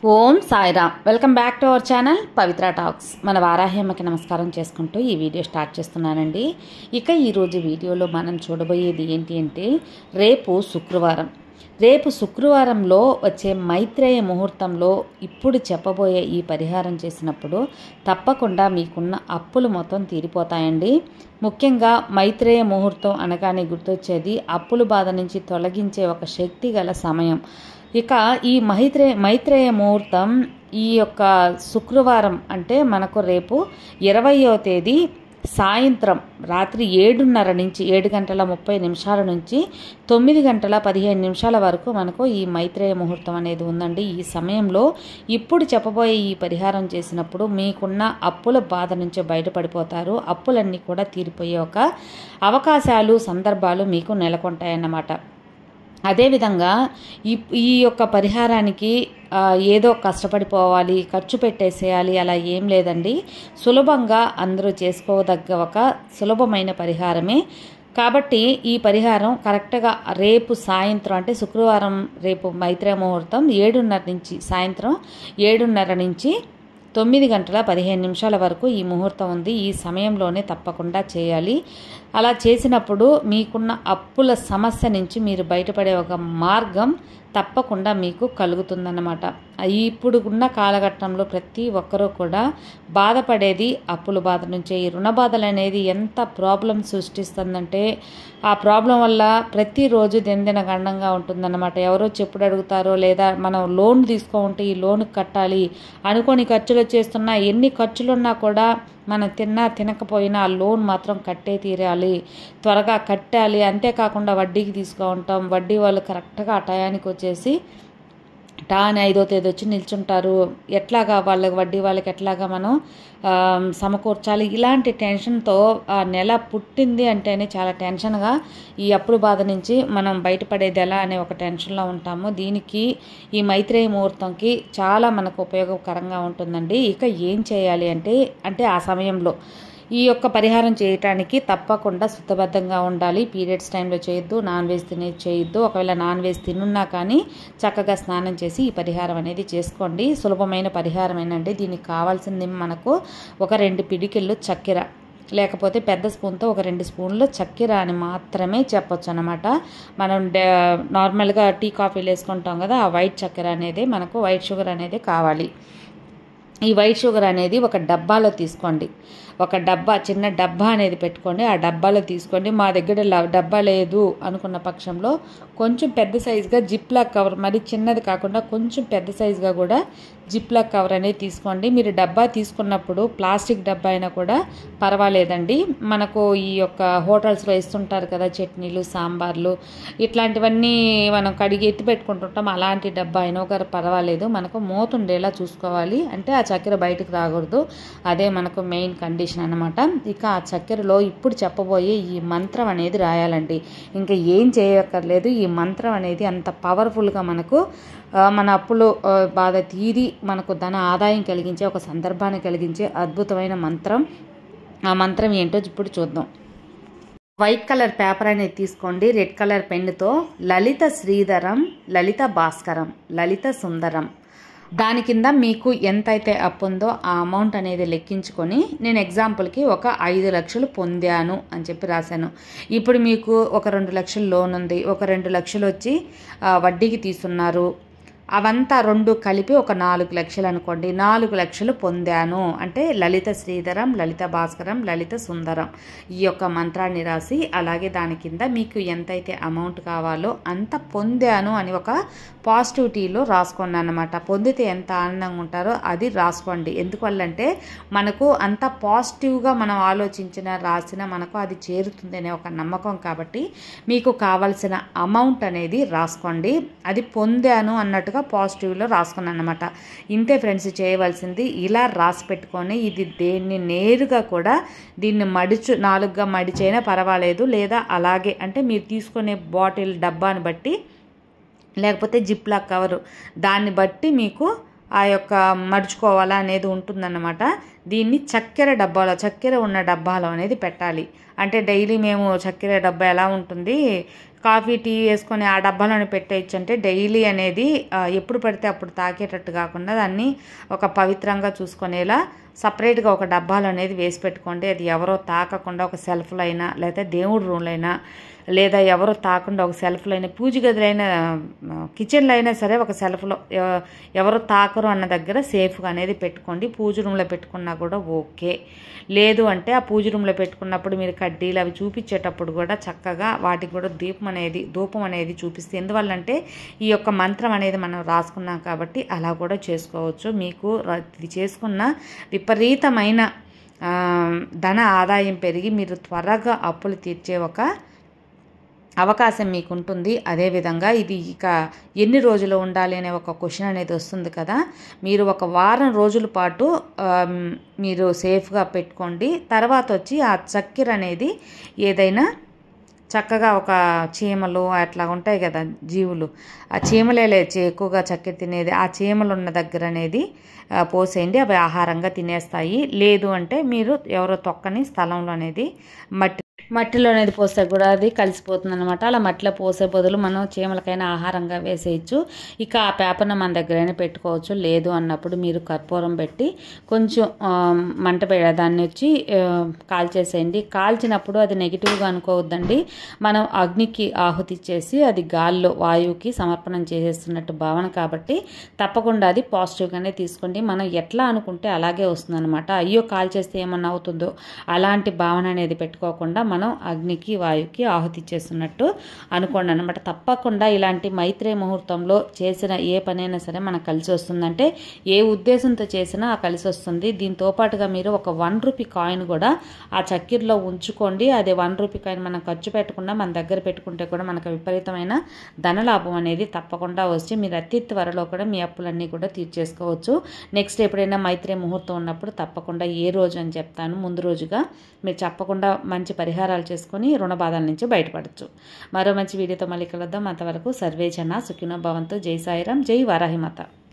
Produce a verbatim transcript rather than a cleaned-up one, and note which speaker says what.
Speaker 1: Om Sairam. Welcome back to our channel Pavitra talks. మన వారాహ్యమ్మకి నమస్కారం చేసుకుంటూ ఈ వీడియో స్టార్ట్ చేస్తున్నానండి. ఇక ఈరోజు వీడియోలో మనం చూడబోయేది ఏంటి అంటే, రేపు శుక్రవారం రేపు శుక్రవారంలో వచ్చే మైత్రేయ ముహూర్తంలో ఇప్పుడు చెప్పబోయే ఈ పరిహారం చేసినప్పుడు తప్పకుండా మీకున్న అప్పులు మొత్తం తీరిపోతాయండి. ముఖ్యంగా మైత్రేయ ముహూర్తం అనగానే గుర్తొచ్చేది అప్పుల బాధ నుంచి తొలగించే ఒక శక్తి గల సమయం. ఇక ఈ మైత్రేయ మైత్రేయ ముహూర్తం ఈ యొక్క శుక్రవారం అంటే మనకు రేపు ఇరవయో తేదీ సాయంత్రం రాత్రి ఏడున్నర నుంచి ఏడు గంటల ముప్పై నిమిషాల నుంచి తొమ్మిది గంటల పదిహేను నిమిషాల వరకు మనకు ఈ మైత్రేయ ముహూర్తం అనేది ఉందండి. ఈ సమయంలో ఇప్పుడు చెప్పబోయే ఈ పరిహారం చేసినప్పుడు మీకున్న అప్పుల బాధ నుంచి బయటపడిపోతారు. అప్పులన్నీ కూడా తీరిపోయే ఒక అవకాశాలు సందర్భాలు మీకు నెలకొంటాయన్నమాట. అదేవిధంగా ఈ ఈ యొక్క పరిహారానికి ఏదో కష్టపడిపోవాలి, ఖర్చు పెట్టేసేయాలి అలా ఏం లేదండి. సులభంగా అందరూ చేసుకోదగ్గ ఒక సులభమైన పరిహారమే. కాబట్టి ఈ పరిహారం కరెక్ట్గా రేపు సాయంత్రం అంటే శుక్రవారం రేపు మైత్రేయ ముహూర్తం ఏడున్నర నుంచి సాయంత్రం ఏడున్నర నుంచి తొమ్మిది గంటల పదిహేను నిమిషాల వరకు ఈ ముహూర్తం ఉంది. ఈ సమయంలోనే తప్పకుండా చేయాలి. అలా చేసినప్పుడు మీకున్న అప్పుల సమస్య నుంచి మీరు బయటపడే ఒక మార్గం తప్పకుండా మీకు కలుగుతుందన్నమాట. ఇప్పుడు ఉన్న కాలఘట్టంలో ప్రతి ఒక్కరూ కూడా బాధపడేది అప్పుల బాధ నుంచే. ఈ రుణ బాధలు అనేది ఎంత ప్రాబ్లం సృష్టిస్తుందంటే ఆ ప్రాబ్లం వల్ల ప్రతిరోజు దినదిన గండంగా ఉంటుందన్నమాట. ఎవరో చెప్పుడు అడుగుతారో లేదా మనం లోన్ తీసుకుంటే ఈ లోన్ కట్టాలి అనుకోని ఖర్చులు చేస్తున్నా, ఎన్ని ఖర్చులున్నా కూడా మనం తిన్నా తినకపోయినా ఆ లోన్ మాత్రం కట్టే తీరాలి, త్వరగా కట్టాలి. అంతేకాకుండా వడ్డీకి తీసుకుంటాం. వడ్డీ వాళ్ళు కరెక్ట్గా ఆ టయానికి వచ్చేసి టాన్ ఐదో తేదీ వచ్చి నిల్చుంటారు. ఎట్లాగా వాళ్ళకి వడ్డీ వాళ్ళకి ఎట్లాగా మనం సమకూర్చాలి, ఇలాంటి టెన్షన్తో ఆ నెల పుట్టింది అంటేనే చాలా టెన్షన్గా ఈ అప్పుల బాధ నుంచి మనం బయటపడేది ఎలా అనే ఒక టెన్షన్లో ఉంటాము. దీనికి ఈ మైత్రేయ ముహూర్తంకి చాలా మనకు ఉపయోగకరంగా ఉంటుందండి. ఇక ఏం చేయాలి అంటే అంటే ఆ సమయంలో ఈ యొక్క పరిహారం చేయటానికి తప్పకుండా శుద్ధబద్ధంగా ఉండాలి. పీరియడ్స్ టైంలో చేయొద్దు, నాన్ వెజ్ తినే చేయొద్దు. ఒకవేళ నాన్ వెజ్ తినున్నా కానీ చక్కగా స్నానం చేసి ఈ పరిహారం అనేది చేసుకోండి. సులభమైన పరిహారమేనండి. దీనికి కావాల్సింది మనకు ఒక రెండు పిడికిళ్ళు చక్కెర, లేకపోతే పెద్ద స్పూన్తో ఒక రెండు స్పూన్లు చక్కెర అని మాత్రమే చెప్పొచ్చు అనమాట. మనం నార్మల్గా టీ కాఫీలు వేసుకుంటాం కదా, ఆ వైట్ చక్కెర అనేది మనకు వైట్ షుగర్ అనేది కావాలి. ఈ వైట్ షుగర్ అనేది ఒక డబ్బాలో తీసుకోండి. ఒక డబ్బా చిన్న డబ్బా అనేది పెట్టుకోండి. ఆ డబ్బాలో తీసుకోండి. మా దగ్గర డబ్బా లేదు అనుకున్న పక్షంలో కొంచెం పెద్ద సైజుగా జిప్లాక్ కవర్, మరి చిన్నది కాకుండా కొంచెం పెద్ద సైజుగా కూడా జిప్లాక్ కవర్ అనేది తీసుకోండి. మీరు డబ్బా తీసుకున్నప్పుడు ప్లాస్టిక్ డబ్బా అయినా కూడా పర్వాలేదండి. మనకు ఈ యొక్క హోటల్స్లో ఇస్తుంటారు కదా చట్నీలు, సాంబార్లు, ఇట్లాంటివన్నీ మనం కడిగి ఎత్తి పెట్టుకుంటుంటాం. అలాంటి డబ్బా అయినా ఒక పర్వాలేదు. మనకు మూత ఉండేలా చూసుకోవాలి. అంటే ఆ చక్కెర బయటకు రాకూడదు. అదే మనకు మెయిన్ కండిషన్ అన్నమాట. ఇక ఆ చక్కెరలో ఇప్పుడు చెప్పబోయే ఈ మంత్రం అనేది రాయాలండి. ఇంకా ఏం చేయక్కర్లేదు. ఈ మంత్రం అనేది అంత పవర్ఫుల్గా మనకు మన అప్పులు బాధ తీరి మనకు ధన ఆదాయం కలిగించే ఒక సందర్భాన్ని కలిగించే అద్భుతమైన మంత్రం. ఆ మంత్రం ఏంటో ఇప్పుడు చూద్దాం. వైట్ కలర్ పేపర్ అనేది తీసుకోండి. రెడ్ కలర్ పెన్నుతో లలిత శ్రీధరం, లలిత భాస్కరం, లలిత సుందరం, దాని కింద మీకు ఎంతైతే అప్పు ఉందో ఆ అమౌంట్ అనేది లెక్కించుకొని, నేను ఎగ్జాంపుల్కి ఒక ఐదు లక్షలు పొందాను అని చెప్పి రాశాను. ఇప్పుడు మీకు ఒక రెండు లక్షలు లోన్ ఉంది, ఒక రెండు లక్షలు వచ్చి వడ్డీకి తీసుకున్నారు. అవంతా రెండు కలిపి ఒక నాలుగు లక్షలు అనుకోండి. నాలుగు లక్షలు పొందాను అంటే లలిత శ్రీధరం, లలిత భాస్కరం, లలిత సుందరం ఈ యొక్క మంత్రాన్ని రాసి, అలాగే దాని కింద మీకు ఎంతైతే అమౌంట్ కావాలో అంత పొందాను అని ఒక పాజిటివిటీలో రాసుకోండి అన్నమాట. పొందితే ఎంత ఆనందంగా ఉంటారో అది రాసుకోండి. ఎందువల్లంటే మనకు అంత పాజిటివ్గా మనం ఆలోచించిన రాసిన మనకు అది చేరుతుంది అనే ఒక నమ్మకం. కాబట్టి మీకు కావాల్సిన అమౌంట్ అనేది రాసుకోండి. అది పొందాను అన్నట్టుగా పాజిటివ్లో రాసుకున్నాను అనమాట. ఇంతే ఫ్రెండ్స్ చేయవలసింది. ఇలా రాసి పెట్టుకొని ఇది దేన్ని నేరుగా కూడా దీన్ని మడిచు నాలుగుగా మడిచైనా పర్వాలేదు, లేదా అలాగే అంటే మీరు తీసుకునే బాటిల్ డబ్బాని బట్టి లేకపోతే జిప్లాక్ కవరు దాన్ని బట్టి మీకు ఆ యొక్క మడుచుకోవాలా అనేది ఉంటుందన్నమాట. దీన్ని చక్కెర డబ్బాలో చక్కెర ఉన్న డబ్బాలో అనేది పెట్టాలి. అంటే డైలీ మేము చక్కెర డబ్బా ఎలా ఉంటుంది, కాఫీ టీ వేసుకొని ఆ డబ్బాలోనే పెట్టేయచ్చు. అంటే డైలీ అనేది ఎప్పుడు పడితే అప్పుడు తాకేటట్టు కాకుండా దాన్ని ఒక పవిత్రంగా చూసుకునేలా సపరేట్గా ఒక డబ్బాలో అనేది వేసి పెట్టుకోండి. అది ఎవరో తాకకుండా ఒక సెల్ఫ్లో అయినా, లేదా దేవుడి రూమ్లో అయినా, లేదా ఎవరో తాకుండా ఒక సెల్ఫ్లో అయినా, పూజ గదిలో కిచెన్లో అయినా సరే ఒక సెల్ఫ్లో ఎవరో తాకరు అన్న దగ్గర సేఫ్గా అనేది పెట్టుకోండి. పూజ రూమ్లో పెట్టుకున్నా కూడా ఓకే. లేదు అంటే ఆ పూజ రూమ్లో పెట్టుకున్నప్పుడు మీరు కడ్డీలు అవి చూపించేటప్పుడు కూడా చక్కగా వాటికి కూడా దీపం అనేది ధూపం అనేది చూపిస్తే, ఎందువల్లంటే ఈ యొక్క మంత్రం అనేది మనం రాసుకున్నాం కాబట్టి అలా కూడా చేసుకోవచ్చు. మీకు ఇది చేసుకున్న విపరీతమైన ధన ఆదాయం పెరిగి మీరు త్వరగా అప్పులు తీర్చే ఒక అవకాశం మీకు ఉంటుంది. అదేవిధంగా ఇది ఇక ఎన్ని రోజులు ఉండాలి అనే ఒక క్వశ్చన్ అనేది వస్తుంది కదా, మీరు ఒక వారం రోజుల పాటు మీరు సేఫ్గా పెట్టుకోండి. తర్వాత వచ్చి ఆ చక్కెర అనేది ఏదైనా చక్కగా ఒక చీమలు అట్లా ఉంటాయి కదా జీవులు, ఆ చీమలే లేచి ఎక్కువగా చక్కెర తినేది, ఆ చీమలు ఉన్న దగ్గర అనేది పోసేయండి. అవి ఆహారంగా తినేస్తాయి. లేదు అంటే మీరు ఎవరో తొక్కని స్థలంలో అనేది మట్టి మట్టిలో అనేది పోస్తే కూడా అది కలిసిపోతుంది అనమాట. అలా మట్టిలో పోసే బదులు మనం చీమలకైనా ఆహారంగా వేసేయచ్చు. ఇక ఆ పేపర్ను మన దగ్గరైనా పెట్టుకోవచ్చు. లేదు అన్నప్పుడు మీరు కర్పూరం పెట్టి కొంచెం మంట పెడ దాన్ని వచ్చి కాల్చేసేయండి. కాల్చినప్పుడు అది నెగిటివ్గా అనుకోవద్దండి. మనం అగ్నికి ఆహుతి చేసి అది గాల్లో వాయువుకి సమర్పణం చేసేస్తున్నట్టు భావన కాబట్టి తప్పకుండా అది పాజిటివ్గానే తీసుకోండి. మనం ఎట్లా అనుకుంటే అలాగే వస్తుంది అనమాట. అయ్యో కాల్చేస్తే ఏమన్నా అవుతుందో అలాంటి భావన అనేది పెట్టుకోకుండా మనం అగ్నికి వాయువుకి ఆహుతి చేస్తున్నట్టు అనుకోండి అనమాట. తప్పకుండా ఇలాంటి మైత్రేయ ముహూర్తంలో చేసిన ఏ పనైనా సరే మనకు కలిసి వస్తుందంటే ఏ ఉద్దేశంతో చేసినా ఆ కలిసి వస్తుంది. దీంతో పాటుగా మీరు ఒక వన్ రూపీ కాయిన్ కూడా ఆ చక్కెరలో ఉంచుకోండి. అదే వన్ రూపీ కాయిన్ మనం ఖర్చు పెట్టకుండా మన దగ్గర పెట్టుకుంటే కూడా మనకు విపరీతమైన ధనలాభం అనేది తప్పకుండా వచ్చి మీరు అతి త్వరలో కూడా మీ అప్పులన్నీ కూడా తీర్చేసుకోవచ్చు. నెక్స్ట్ ఎప్పుడైనా మైత్రేయ ముహూర్తం ఉన్నప్పుడు తప్పకుండా ఏ రోజు అని చెప్తాను, ముందు రోజుగా మీరు తప్పకుండా మంచి పరిహారాలు చేసుకొని రుణ బాధల నుంచి బయటపడచ్చు. మరో మంచి వీడియోతో మళ్ళీ కలుద్దాం. అంతవరకు సర్వే జన సుఖినో భవంతు. జై సాయిరాం, జై వారాహిమాత.